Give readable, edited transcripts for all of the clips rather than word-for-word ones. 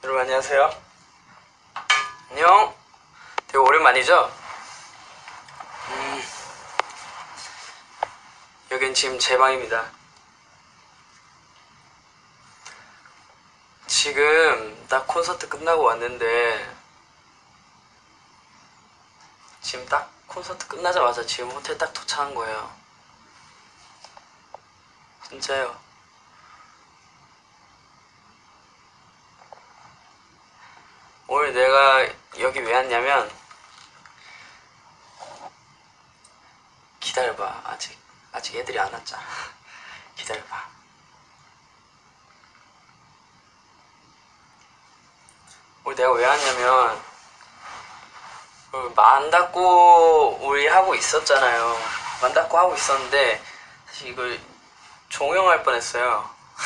여러분 안녕하세요. 안녕. 되게 오랜만이죠? 여긴 지금 제 방입니다. 지금 딱 콘서트 끝나고 왔는데 지금 딱 콘서트 끝나자마자 지금 호텔 딱 도착한 거예요. 진짜요. 오늘 내가 여기 왜 왔냐면, 기다려봐. 아직 애들이 안 왔잖아. 기다려봐. 오늘 내가 왜 왔냐면, 만닫고 우리 하고 있었잖아요. 만닫고 하고 있었는데 사실 이걸 종영할 뻔했어요.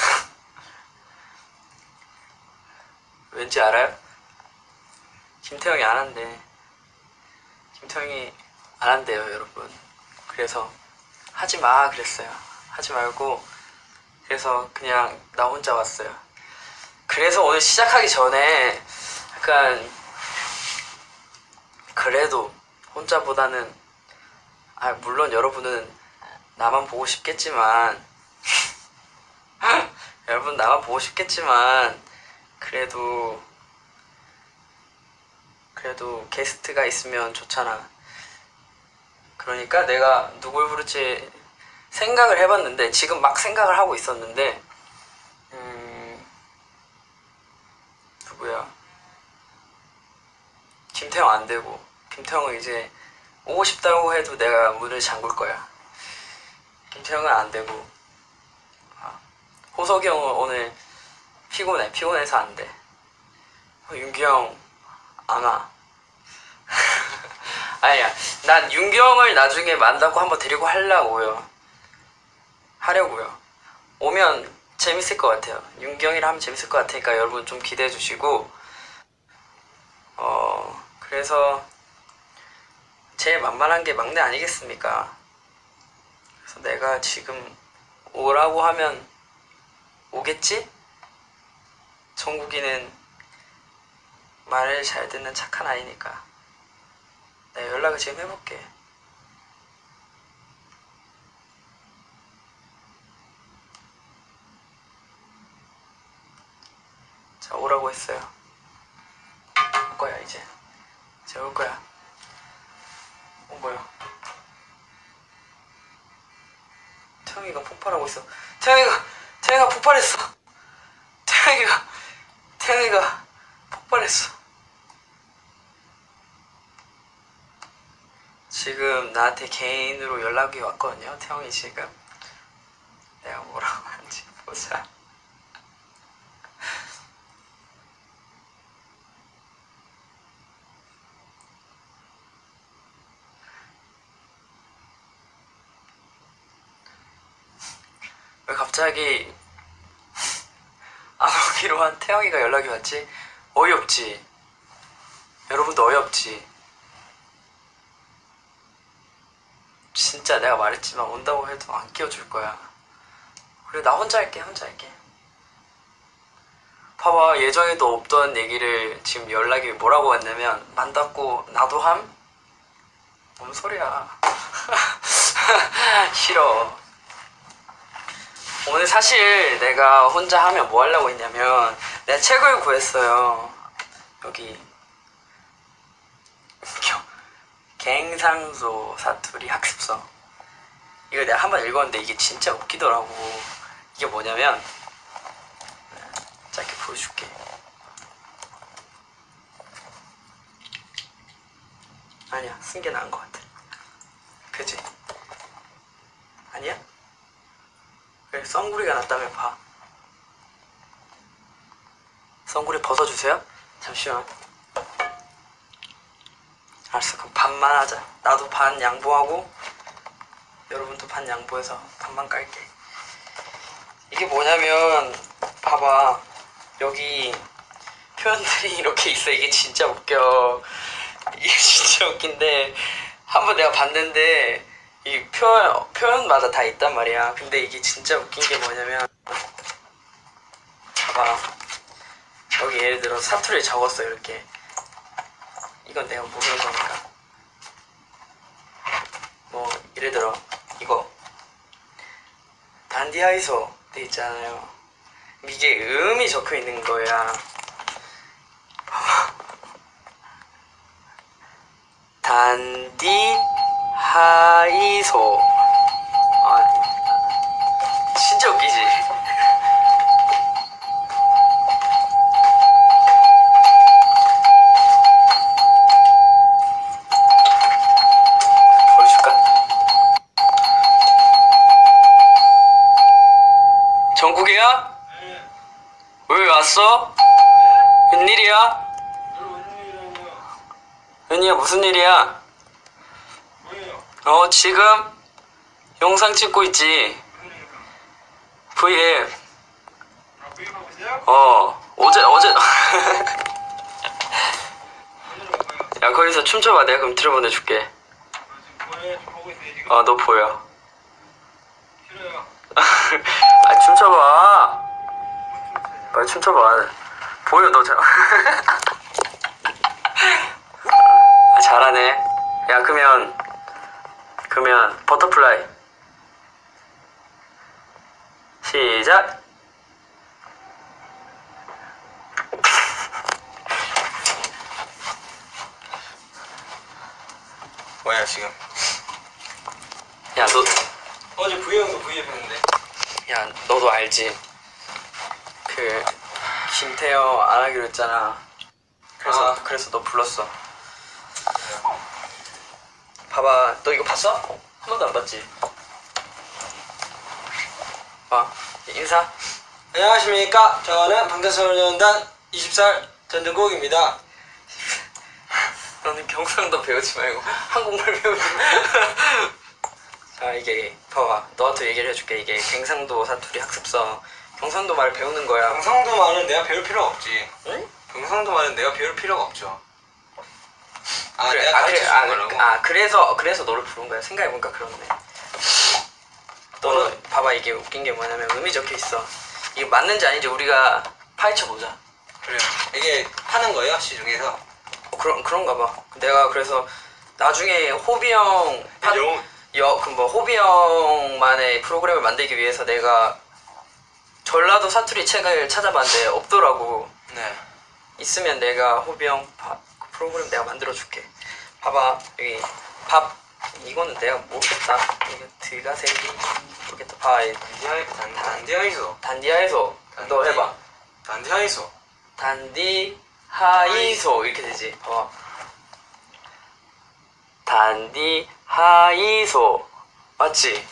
왠지 알아요? 김태형이 안 한대. 김태형이 안 한대요, 여러분. 그래서 하지 마 그랬어요. 하지 말고, 그래서 그냥 나 혼자 왔어요. 그래서 오늘 시작하기 전에 약간, 그래도 혼자보다는, 물론 여러분은 나만 보고 싶겠지만 여러분 나만 보고 싶겠지만 그래도 게스트가 있으면 좋잖아. 그러니까 내가 누굴 부를지 생각을 해봤는데, 지금 막 생각을 하고 있었는데, 누구야? 김태형 안 되고, 김태형은 이제 오고 싶다고 해도 내가 문을 잠글 거야. 김태형은 안 되고, 호석이 형은 오늘 피곤해서 안 돼. 윤기 형 안 와. 아니야, 난 윤기 형을 나중에 만나고 한번 데리고 하려고요. 오면 재밌을 것 같아요. 윤기 형이랑 하면 재밌을 것 같으니까 여러분 좀 기대해 주시고, 그래서 제일 만만한 게 막내 아니겠습니까? 그래서 내가 지금 오라고 하면 오겠지? 정국이는 말을 잘 듣는 착한 아이니까 내가 연락을 지금 해볼게. 자, 오라고 했어요. 올 거야 이제 올 거야. 뭐야? 태영이가 폭발하고 있어. 태영이가 폭발했어. 태영이가 폭발했어. 지금 나한테 개인으로 연락이 왔거든요. 태영이 지금 내가 뭐라고 하는지 보자. 왜 갑자기 안 오기로 한 태영이가 연락이 왔지? 어이없지? 여러분도 어이없지? 진짜 내가 말했지만 온다고 해도 안 끼워줄 거야. 그래, 나 혼자 할게. 봐봐, 예정에도 없던 얘기를 지금 연락이 뭐라고 했냐면, 만났고 나도 함? 뭔 소리야. 싫어. 오늘 사실 내가 혼자 하면 뭐 하려고 했냐면, 내가 책을 구했어요. 여기 갱상소 사투리 학습서. 이거 내가 한번 읽었는데 이게 진짜 웃기더라고. 이게 뭐냐면, 짧게 보여줄게. 아니야, 쓴 게 나은 것 같아. 그치? 아니야? 그래, 썬구리가 낫다며. 봐. 썬구리 벗어주세요. 잠시만. 알았어, 그럼 반만 하자. 나도 반 양보하고 여러분도 반 양보해서 반만 깔게. 이게 뭐냐면, 봐봐, 여기 표현들이 이렇게 있어. 이게 진짜 웃겨. 이게 진짜 웃긴데, 한번 내가 봤는데 이 표현마다 다 있단 말이야. 근데 이게 진짜 웃긴 게 뭐냐면, 봐봐, 여기 예를 들어 들어 사투리를 적었어 이렇게. 이건 내가 모르는 거니까. 뭐 예를 들어 이거 단디하이소 돼 있잖아요. 이게 음이 적혀 있는 거야. 단디하이소. 아 진짜 웃기지. 정국이야? 네. 왜 왔어? 네? 웬일이야? 웬일이라뇨? 은희야 무슨 일이야? 왜요? 지금 영상 찍고 있지. 무슨 일입니까? V앱. 아, 구입하고 있어요? 어제 어디로 가요? 야 거기서 춤춰봐. 내가 그럼 들어보내줄게. 아, 지금 뭐해? 지금 보고 있어요, 지금. 너 보여. 싫어요. 아 춤춰봐. 춤춰요. 빨리 춤춰봐. 보여 너 잘. 잘하네. 야 그러면 버터플라이 시작. 뭐야, 지금? 야 너. 어제 V형도 V앱 했는데. 야 너도 알지? 그 김태형 안 하기로 했잖아. 그래서 너 불렀어. 봐봐. 너 이거 봤어? 한 번도 안 봤지? 봐. 인사. 안녕하십니까. 저는 방탄소년단 20살 전등국입니다. 너는 경상도 배우지 말고 한국말 배우지. 자 이게 봐봐. 너한테 얘기를 해줄게. 이게 경상도 사투리 학습서. 경상도 말 배우는 거야. 경상도 말은 내가 배울 필요가 없지. 응? 경상도 말은 내가 배울 필요가 없죠. 아, 그래, 내가 가르쳐주는 거라고? 그래서 너를 부른 거야. 생각해보니까 그렇네. 너는 봐봐. 이게 웃긴 게 뭐냐면 음이 적혀 있어. 이게 맞는지 아닌지 우리가 파헤쳐 보자. 그래요. 이게 하는 거예요? 시중에서? 그런가 봐. 내가 그래서 나중에 호비 형 영 호비 형만의 프로그램을 만들기 위해서 내가 전라도 사투리 책을 찾아봤는데 없더라고. 네. 있으면 내가 호비 형 프로그램 내가 만들어줄게. 봐봐. 여기 밥. 이거는 내가 모르겠다. 이거 드가생기 모르겠다. 봐. 단디하이소. 단디하이소. 너 해봐. 단디하이소. 단디하이소 이렇게 되지. 봐봐. 단디하이소. 맞지?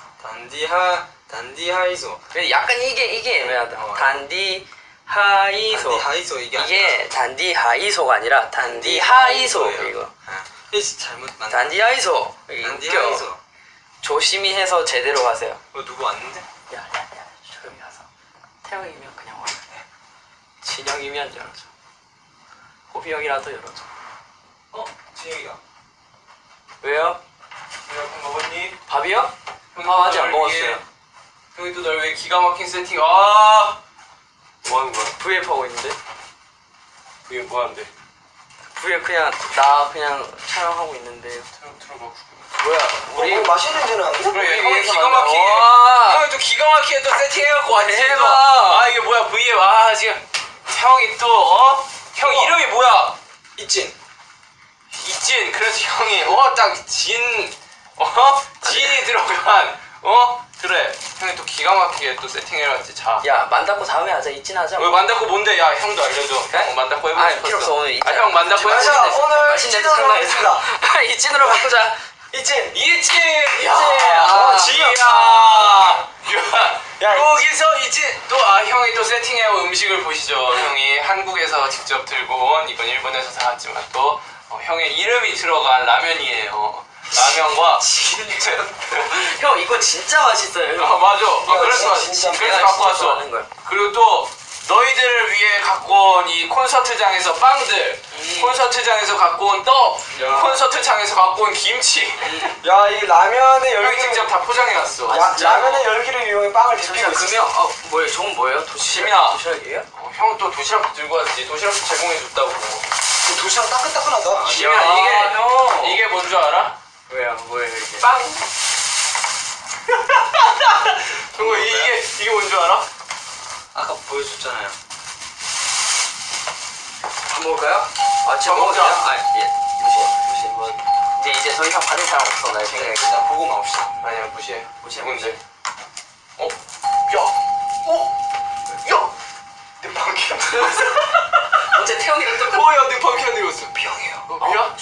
단디하이소. 근데 약간 이게 애매하다. 단디하이소. 단디하이소 이게 단디하이소가 아니라 단디하이소. 이거. 이게 잘못 만. 단디하이소. 이게 단디하이소. 웃겨. 조심히 해서 제대로 하세요. 누구 왔는데? 야, 조용히 가서. 태영이면 그냥 와. 진영이면 열어줘. 호비 형이라도 열어줘. 진혁이가. 왜요? 밥 먹었니? 밥이요? 밥 아직 안 먹었어요. 형이 또 널 왜 기가 막힌 세팅? 뭐 하는 거야? V앱 하고 있는데? 이게 뭐 하는데? V앱 그냥 촬영하고 있는데요. 틀어봐. 뭐야? 우리 맛있는 데는 안 돼? 그래, 형이 위해서 기가 막히게. 와. 형이 또 기가 막히게 또 세팅해갖고 왔지. 대박. 또. 이게 뭐야 V앱. 지금 형이 또 형 이름이 뭐야? 이찐. 그래서 형이 딱 진이 들어간 그래. 형이 또 기가 막히게 또 세팅해놨지. 자. 야 만다고 다음에 하자. 이찐하자. 왜 만다코 뭔데? 야 형도 알려줘. 그래? 형 만다코 해보고 싶었어. 필요 없어. 오늘 이찐. 형 만다코 해보고 맛있는 싶었어. 오늘 맛있는 데 장난해서. 이찐으로 바꾸자. 이찐. 아, 지야. 여기서 이제 또 형이 또 세팅해온 음식을 보시죠. 형이 한국에서 직접 들고 온 이건 일본에서 사왔지만 또 형의 이름이 들어간 라면이에요. 라면과 형 이거 진짜 맛있어요. 맞아. 이거 그래서 진짜 갖고 왔어. 하는 거야. 그리고 또 너희들을 위해 갖고 온 이 콘서트장에서 빵들, 콘서트장에서 갖고 온 떡, 야. 콘서트장에서 갖고 온 김치. 야, 이 라면의 형이 열기를 직접 다 포장해왔어. 라면의 열기를 이용해 빵을 데피고 있어. 그러면 뭐예요? 저건 뭐예요? 지민아. 도시락이에요? 형은 또 도시락 들고 왔지. 도시락도 제공해줬다고. 도시락 따끈따끈하다. 지민아, 형. 이게 뭔 줄 알아? 왜요? 뭐예요 이게? 빵. 정말 이게 뭔 줄 알아? 아까 보여줬잖아요. 밥 먹을까요? 지금 밥 먹자. 먹어도 돼요? 무시해. 뭐. 이제 더 이상 받을 사람 없어. 나 생각에 일단 보고 맙시다. 아니야, 무시해. 무시해. 누군데? 야! 내 방귀야. 어제 태영이랑 똑같아. 야, 내 방귀 안 익었어. 병이에요. 미안?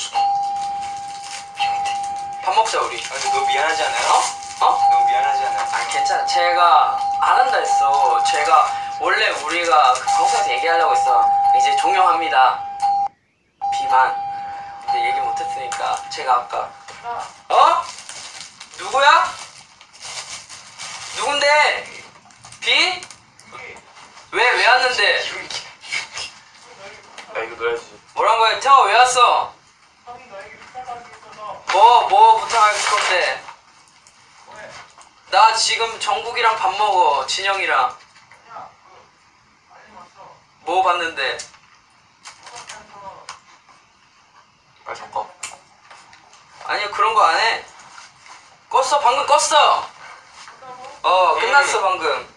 밥 먹자 우리. 근데 너 미안하지 않아요? 어? 너 미안하지 않아요? 아 괜찮아. 제가 안 한다 했어. 제가 원래 우리가 그 방송에서 얘기하려고 했어. 이제 종영합니다. 비만. 근데 얘기 못했으니까 제가 아까 누구야? 누군데? 비? 왜 왔는데? 나 이거 넣어야지. 뭐란 거야? 태호 왜 왔어? 뭐 부탁할 건데? 나 지금 정국이랑 밥 먹어. 진영이랑. 뭐 봤는데? 아, 잠깐. 아니야 그런 거 안 해. 껐어 방금 껐어. 끝났어 방금.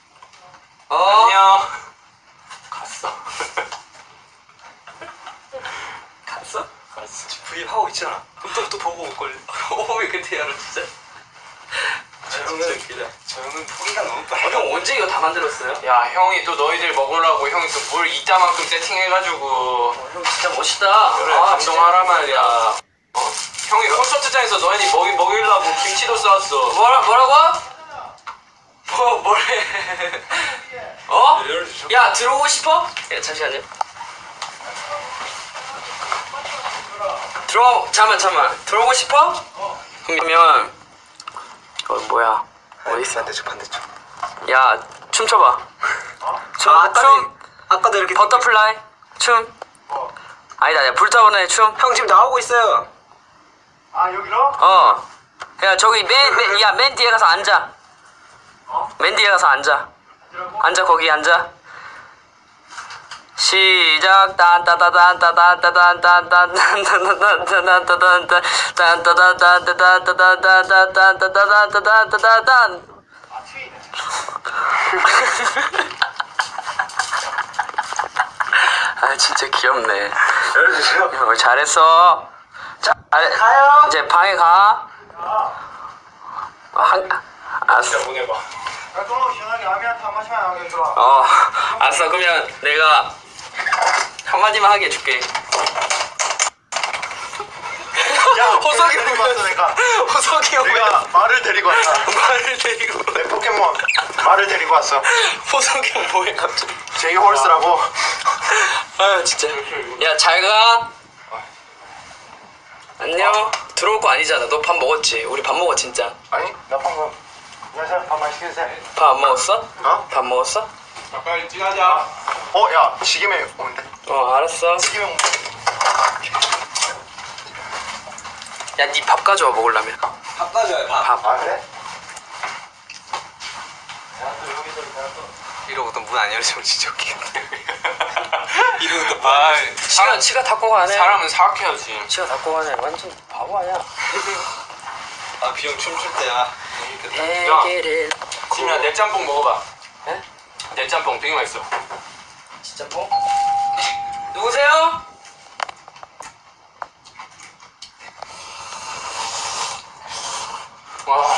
안녕. 갔어. 갔어? 갔어. 구입하고 있잖아. 또 보고 올걸. 왜 그때 알아 진짜? 저 형은 포기가 너무 빨라. 형 언제 이거 다 만들었어요? 야, 형이 또 너희들 먹으라고 형이 또 물 이따만큼 세팅해가지고. 형 진짜 멋있다. 그래, 진짜. 감동하라 말이야. 형이 콘서트장에서 너희들 먹이려고 김치도 싸왔어. 뭐라고? 뭐래? 야 들어오고 싶어? 야 잠시만요. 잠깐만 들어오고 싶어? 그러면 뭐야? 어디 있어? 반대쪽. 야 춤춰봐. 아까도 이렇게 버터플라이 춤. 아니다 불타오르는 춤. 형 지금 나오고 있어요. 아 여기로? 야 저기 맨 뒤에 가서 앉아. 맨 뒤에 가서 앉아. 앉아 거기 앉아. 시작 딴따다단따다단따단따단따단따단따단따단따단따단따단따단따단따단따단따단따단따단. 아 진짜 귀엽네. 열어주세요. 잘했어. 가요. 이제 방에 가. 알았어. 보내봐. 야 또 시원하게 아미한테 한 마디만 하게 좋아. 알았어. 그러면 내가 한마디만 하게 해줄게. 야 호석이 데리고 왔어 내가. 호석이 형 내가 말을 데리고 왔다. 말을 데리고. 내 포켓몬 말을 데리고 왔어. 호석이 형 뭐해 갑자기. 제이 홀스라고. 아 진짜. 야 잘 가. 안녕. 들어올 거 아니잖아. 너 밥 먹었지? 우리 밥 먹어 진짜. 아니 나 방금. 안녕하세요. 밥 맛있게 드세요. 밥 안 먹었어? 어? 밥 먹었어? 빨리 찌가자. 야 지김에 오는데. 알았어. 지김에 오는데. 야 니 밥 가져와 먹으려면. 밥 가져요. 밥. 아 그래? 이러고 또 문 안 열리면 진짜 웃기겠네. 이러고 또 치가 닫고 가네. 사람은 사악해야지. 치가 닫고 가네. 완전 바보 아니야. 비형 춤출 때야. 대게를. 지민아, 내 짬뽕 먹어봐. 에? 내 짬뽕 되게 맛있어. 진짜 뭐? 누구세요? 와.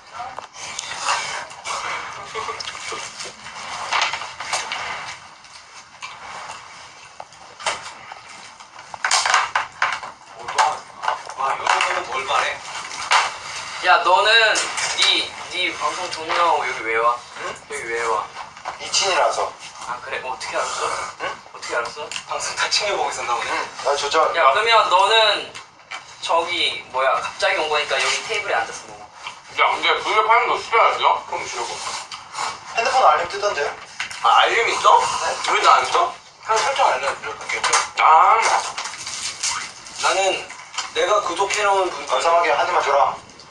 이거 보면 뭘 말해? 야 너는 네 방송 종료하고 여기 왜 와? 응? 여기 왜 와? 이친이라서. 아 그래? 어떻게 알았어? 응? 어떻게 알았어? 방송 다 챙겨보고 있었나 보네. 나 조절. 야 그러면 너는 저기 뭐야 갑자기 온 거니까 여기 테이블에 앉아서 먹어. 야, 근데 불에 파는 거 싫어하죠? 그럼 주려고. 핸드폰 알림 뜨던데. 아, 알림 있어? 왜 나 안 써? 한 설정 알려줄게요. 아, 나는 내가 구독해놓은 분 감사하게 하나만 줘라.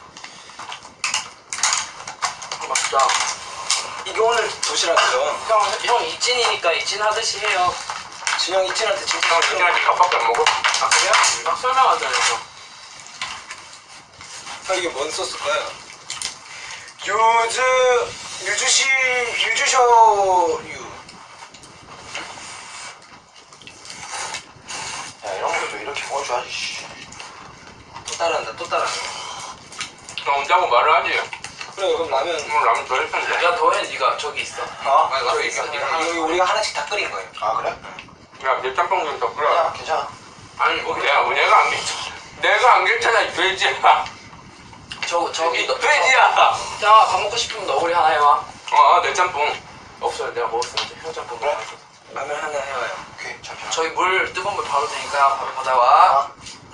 맛있다. 이게 오늘 도시락이죠. 형 이찐이니까 이찐 하듯이 해요. 진영 이친한테 진짜 형 진짜 밥밖에 안 먹어? 아 그래요? 막 설명하잖아요. 형. 이게 뭔 소스일까요? 유주쇼유. 야 이런 것도 이렇게 먹어줘야지. 씨. 또 따라한다. 나 혼자고 말을 하지. 그래 그럼 라면. 오늘 라면 더 했는데. 야 더해 네가 저기 있어. 어? 저기 있어. 네가 하나. 여기 우리가 하나씩 다 끓인 거예요. 아 그래? 야, 내 짬뽕 좀더 야 끓여. 괜찮아. 아니, 내가 안 괜찮아. 내가 안 괜찮아, 이 돼지야. 저기 너. 돼지야. 야 밥 먹고 싶으면 너구리 하나 해와. 내 짬뽕. 없어요. 내가 먹었었는데 형 짬뽕 그래? 먹었어. 라면 하나 해와요. 오케이 잠시만. 저기 물 뜨거운 물 바로 되니까 바로 받아와.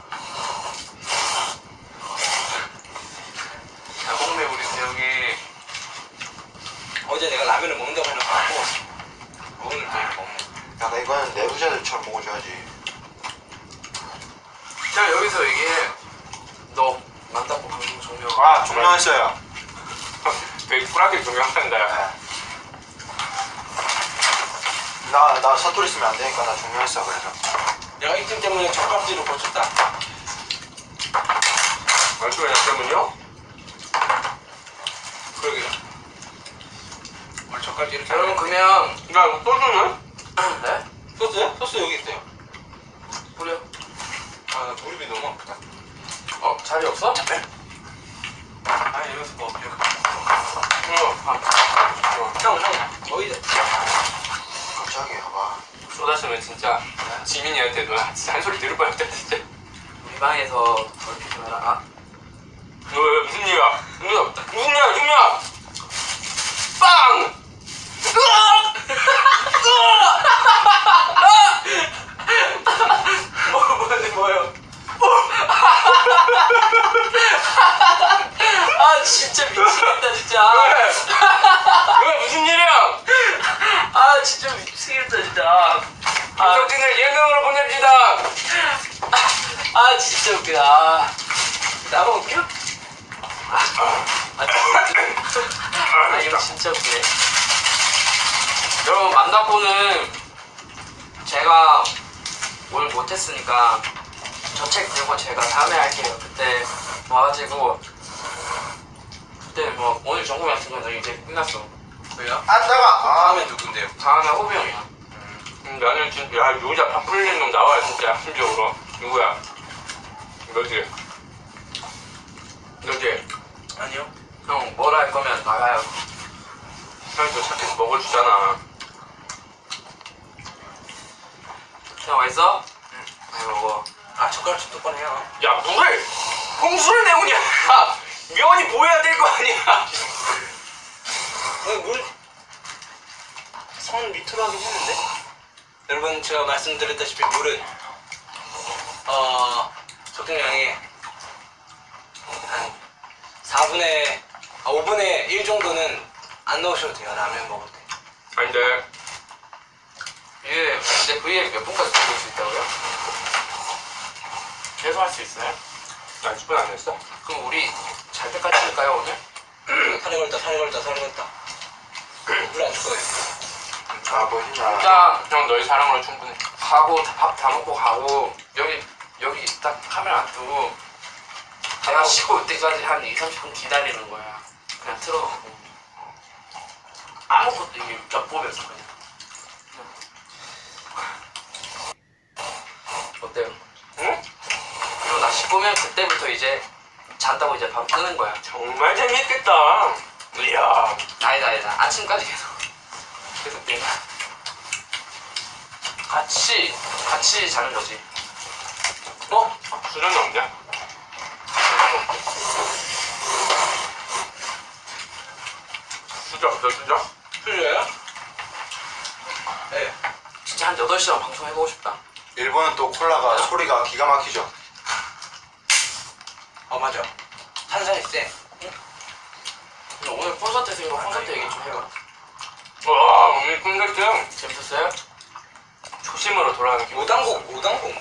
자동매 우리 형이. 어제 내가 라면을 먹는다고 해놓고 오늘 또 이렇게 먹는. 야 나 이거는 내부자들처럼 먹어줘야지. 자 여기서 얘기해. 너 만다고 방송 종료. 아 종료했어요. 되게 쿨하게 조명한다. 나 사투리 쓰면 안 되니까 나 종료했어 그래서. 내가 이 팀 때문에 젓가락질을 고쳤다. 말투가 약간은요? 그러게요. 오늘 젓가락질 이렇게. 여러분 그러면 야, 이거 소주는? 네? 소스요? 소스 여기 있어요. 뿌려. 아, 나 무릎이 너무 아프다. 자리 없어? 아, 이러면서 뭐. 형. 어디? 갑자기 봐봐. 쏟았으면 진짜 지민이한테도 진짜 한 소리 들을 뻔했다, 진짜. 우리 방에서 그렇게 좀 해라. 아, 너 왜 무슨 일이야? 무슨 일이야, 중이야! 빵! 으악! 뭐요? 아 진짜 미치겠다 진짜. 왜 무슨 일이야? 아 진짜 미치겠다 진짜. 무석진을 예능으로 보냅시다. 아 진짜 웃기다. 나만 웃겨? 이거 진짜 웃기네. 여러분 만나보는 제가 오늘 못했으니까 저 책 들고 제가 다음에 할게요. 그때 와가지고 그때 뭐 오늘 전공 같은 거는 이제 끝났어. 왜요? 안 나가. 다음에 누군데요? 다음에 호비 형이야. 나는 진짜 야 여자 밥 불리는 놈 나와야 진짜 심적으로. 누구야? 너지? 아니요. 형 뭘 할 거면 나가요. 형이 또 착해서 먹어주잖아. 형 맛있어? 응. 많이 먹어. 아, 젓가락 좀 똑바로 해요. 야 물을 홍수를 내오냐? 면이 보여야 될 거 아니야? 물. 선 밑으로 하긴 했는데. 여러분, 제가 말씀드렸다시피 물은 적당량의 한 5분의 1 정도는 안 넣으셔도 돼요. 라면 먹을 때. 아닌데. 이게 근데 V에 몇 분까지 들을 수 있다고요? 계속 할 수 있어요? 나 10분 안 했어. 그럼 우리 잘 때까지 할까요 오늘? 살에 걸다. 물 안 줄 거예요. 아 멋있냐. 일단 형 너의 사랑으로 충분해. 가고 밥 다 먹고 가고 여기 딱 카메라 안 두고 내가 씻고 올 때까지 한 2-30분 기다리는 거야. 그냥 틀어놓고 아무것도 이게 엿보면서 그냥. 어때요? 응? 그리고 나 씻고면 그때부터 이제 잔다고 이제 바로 끄는 거야. 정말 재밌겠다. 이야. 아니다. 아침까지 계속 게임. 같이 자는 거지. 수련이 없냐? 수저 없어 수저? 수저요? 네. 진짜 한 8시간 방송 해보고 싶다. 일본은 또 콜라가 소리가 기가 막히죠. 맞아. 탄산이 세. 근데 오늘 콘서트에서 이거 콘서트 얘기 좀 해봐. 와 오늘 콘서트 재밌었어요? 초심으로 돌아가는 기분. 5단공.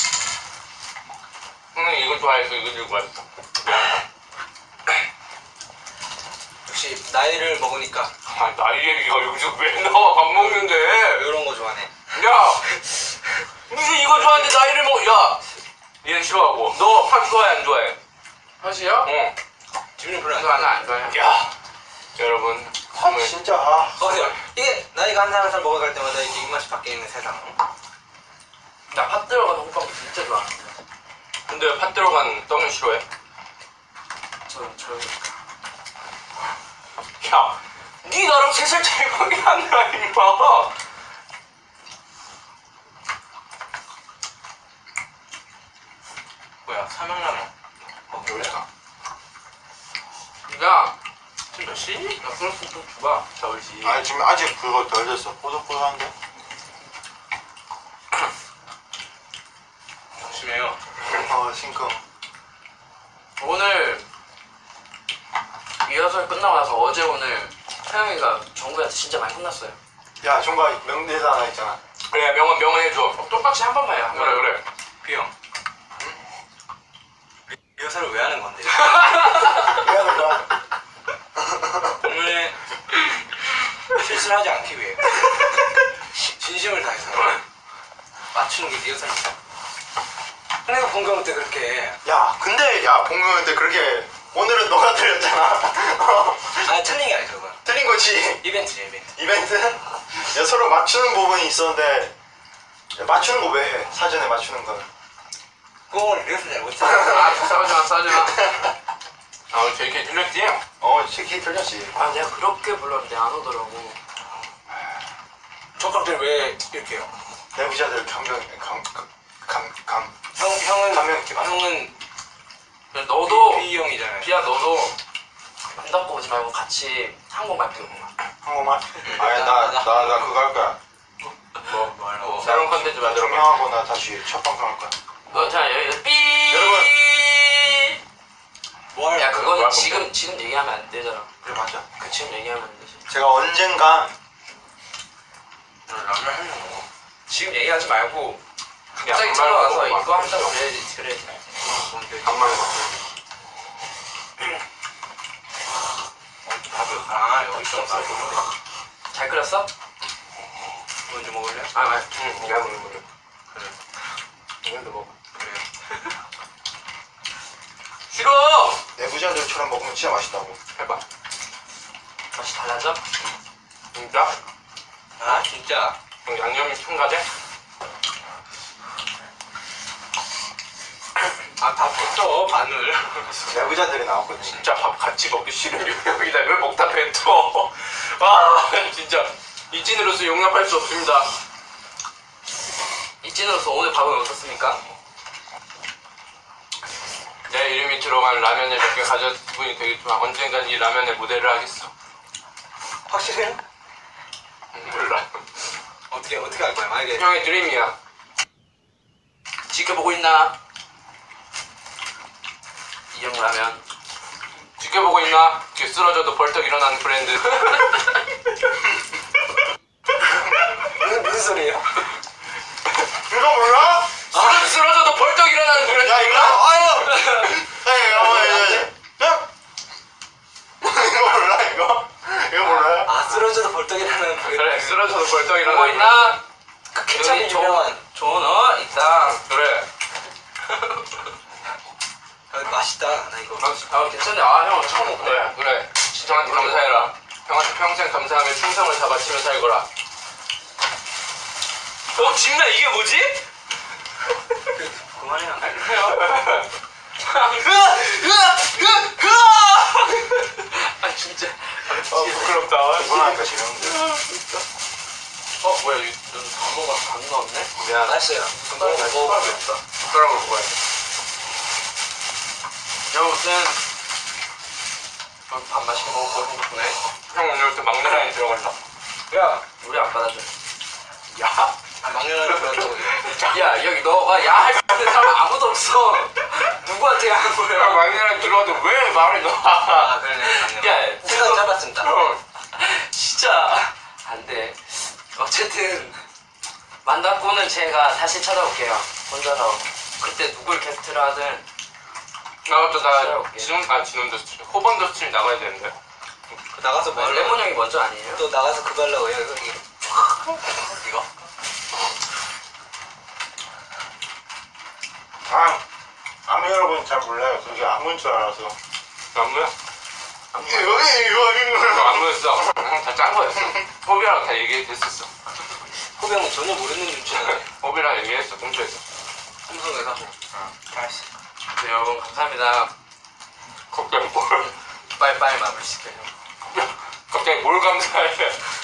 형님 이거 좋아해서 이거 들고 왔어. 역시 나이를 먹으니까 아, 나이 얘기가 여기서 왜 나와? 밥 먹는데. 이런 거 좋아하네. 야! 무슨 이거 좋아하는데 나이를 먹어. 야! 얘는 싫어하고. 너 팥 좋아해 안 좋아해? 사실요? 응. 지민이 별로 안 저는 좋아해. 안 좋아해요. 야! 여러분. 오늘 진짜 아. 이게 나이가 한 살 한 살 먹어갈 때마다 이게 입맛이 바뀌어 있는 세상. 나 팥 들어간 호빵 진짜 좋아하는데. 근데 팥 들어간 떡은 싫어해? 저는 야! 니 나랑 3살 차이밖에 안 나, 임마! 뭐야 삼양라면 먹을까? 야, 지금 몇 시? 나 플러스 좀 줘봐. 저울지. 아니 지금 아직 그거 덜 됐어. 포석포석한데. 조심해요. 싱크. 오늘 리허설 끝나고 나서 어제 오늘 태영이가 정구한테 진짜 많이 혼났어요. 야 종가 명대사 하나 있잖아. 그래, 명언 해줘. 똑같이 한 번만 해요. 그래, 그래. 비형. 리허설을 왜 하는 건데? 미안한 거야. 오늘 실수를 하지 않기 위해 진심을 다해서 맞추는 게 리허설이다. 내가 공감 때 그렇게 야 근데 야 봉규 때 그렇게 오늘은 너가 틀렸잖아. 아 틀린 게 아니죠 그건. 틀린 거지. 이벤트죠 이벤트. 이벤트? 야 서로 맞추는 부분이 있었는데 야, 맞추는 거 왜 해? 사전에 맞추는 거는. 그건 리허설 잘 못했어. 아, 싸우지마. 아, JK 틀렸지? 시키 틀렸지. 아, 내가 그렇게 불렀는데 안 오더라고. 젓가락질 왜 이렇게 해요? 내부자들 형은 감명 있게 봤어. 형은 근데 너도 B 형이잖아요. 비야 너도 안 닫고 오지 말고 같이 한국말 배우고 가. 한국말? 아니 나 그거 할 거야. 뭐 하려고? 새로운 컨텐츠 만들어 봐. 정형하고 나 다시 첫 방송 할 거야. 너 자, 여기 삐. 여러분. 뭐 하려고? 야, 그거는 뭐야, 지금 얘기하면 안 되잖아. 그래 맞아. 그 지금 얘기하면 안 되지. 제가 언젠가 라면 하려고. 지금 얘기하지 말고 그냥 갑자기 반말로 찾아와서 먹어봐. 이거 한다고 그래야지. 그래. 반말. 밥을 여기 있어. 잘 끓였어? 먼저 먹을래? 아, 응, 내가 먹는 거래. 그래. 이걸로 먹어. 그래. 싫어! 내부자들처럼 먹으면 진짜 맛있다고. 해봐. 맛이 달라져? 진짜? 아 진짜. 그럼 양념이 첨가돼? 아밥 뱉어 바늘. 내부자들이 나왔거든. 진짜 밥 같이 먹기 싫은 유형이다. 왜 먹다 뱉어? 와, 진짜. 이 찐으로서 용납할 수 없습니다. 이 찐으로서 오늘 밥은 어떻습니까? 내 이름이 들어간 라면을 몇 개 가져온 기분이 되게 좋아. 언젠간 이 라면의 무대를 하겠어. 확실해요? 몰라. 어떻게 할 거야? 만약에 형의 드림이야. 지켜보고 있나? 이형 라면. 지켜보고 있나? 이렇게 쓰러져도 벌떡 일어나는 브랜드. 무슨 소리예요? 이거 몰라? 쓰러져도 벌떡 일어나는 브랜드. 야 이거 아유. 이거 몰라 이거? 이거 몰라요? 아 쓰러져도 벌떡이라는 그래, 쓰러져도 벌떡 보고 일어나는 있나? 그 케찹이 여기 유명한. 좋은 있다. 그래. 맛있다. 나 이거. 아, 괜찮네. 아, 형 처음 먹네. 그래. 형한테 감사해라. 형한테 평생 감사하며 충성을 다 바치며 살거라. 진짜 이게 뭐지? 그만해요. 아, 진짜. 부끄럽다. 이번하니까 재밌는데. 뭐야, 넌 단어가 안 넣었네? 미안. 맛있어요. 너무 숟가락으로 숟가락으로 먹어야 돼. 여무튼 밥 맛있게 먹고 행복해. 형 오늘부터 막내 라인 들어간다. 야, 우리 안 받아줘. 야. 막내라는 그런다고. 야, 여기 너가 야 할 때 사람 아무도 없어. 누구한테 하는 야, 거야? 막내 라인 들어와도 왜 말을 놔? 아, 그러네. 막내. 야, 생각 잡았습니다. 진짜 안 돼. 어쨌든 만다꾸는 제가 다시 찾아올게요. 혼자서 그때 누굴 게스트를 하든. 나도 나 찾아올게. 진원더 스트림 호번더 스트림 나가야 되는데. 나가서 뭐 하려고? 레몬 형이 먼저 아니에요? 또 나가서 그거 하려고 해요 이거. 아무 여러분 잘 몰라요. 그게 아무인 줄 알아서. 안무야? 이거 안무였어. 다 짠 거였어. 호비랑 다 얘기했었어. 호비 형은 전혀 모르는 눈치네. 호비랑 얘기했어. 공주에서. 삼성에서. 알았어. 네, 여러분 감사합니다. 갑자기 뭘? 빨리빨리 마무리 시켜요. 갑자기 뭘 감사해?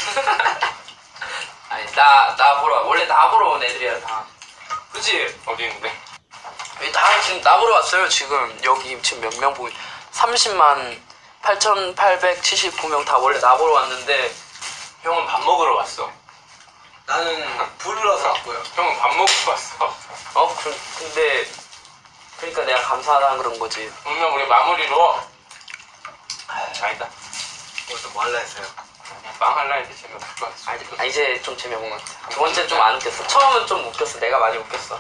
아니 나 보러 원래 나 보러 온 애들이야 다. 그치? 어디 있는데? 다 지금 나 보러 왔어요. 지금 여기 지금 몇 명 보이? 30만 8,879명 다 원래 나 보러 왔는데 형은 밥 먹으러 왔어. 나는 부르러서 왔고요. 형은 밥 먹으러 왔어. 근데 그러니까 내가 감사하다는 그런 거지. 그러면 우리 마무리로 아니다. 오늘 또 뭐 할라 했어요? 빵 할라 했는데 재미없을 것 같아. 이제 좀 재미없는 것 같아. 두 번째 좀 안 웃겼어. 처음은 좀 웃겼어. 내가 많이 웃겼어.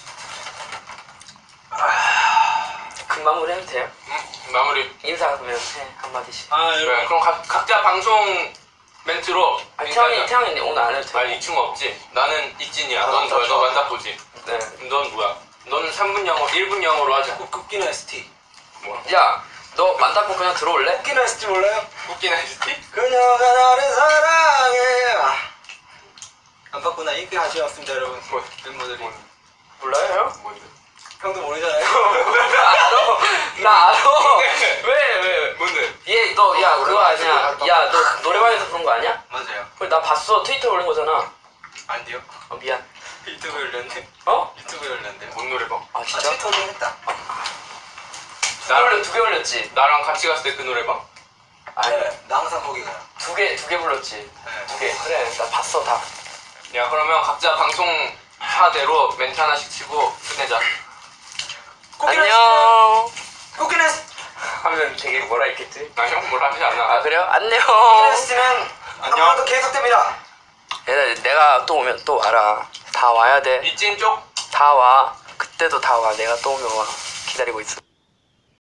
금방 마무리 해도 돼요? 마무리. 인사 그러면 해 한마디씩. 그래, 그럼 각자 방송 멘트로. 태영이 오늘 안 해도 돼. 이 친구 없지? 나는 이진이야. 넌 뭐야? 너 만다보지? 네. 넌 뭐야? 너는 3분 영어, 1분 영어로 하자. 웃기는 ST. 뭐야? 야, 너 만다고 그냥 들어올래? 웃기는 ST 몰라요? 웃긴 ST? 그녀가 나를 사랑해. 안 바꾸나 인기 하시었습니다 여러분. 뭐? 멤버들이. 몰라요? 뭔데? 형도 모르잖아요. 나 알아. 나 알아. 왜? 뭔데? 얘 너 야 그거 아니야? 야 너 노래방에서 그런 거 아니야? 맞아요. 그래 나 봤어. 트위터 올린 거잖아. 안 돼요? 미안. 유튜브 열렸네. 어? 유튜브 열렸는데. 뭔 노래방? 아 아 진짜? 트위터도 했다. 두 개 올렸지. 나랑 같이 갔을 때 그 노래방? 아니 네, 나 항상 거기 가요. 두 개 불렀지. 네. 두 개. 그래 나 봤어 다. 야, 그러면 각자 방송 하대로 멘트 하나씩 치고 끝내자. 안녕. 웃기는 ST. 하면 되게 뭐라 했겠지? 나 형 뭐라 하지 않아. 아 그래요? 안녕. 웃기는 ST는 앞으로도 계속됩니다. 얘들 내가 또 오면 또 와라. 다 와야 돼. 이찐 쪽? 다 와. 그때도 다 와. 내가 또 오면 와. 기다리고 있어.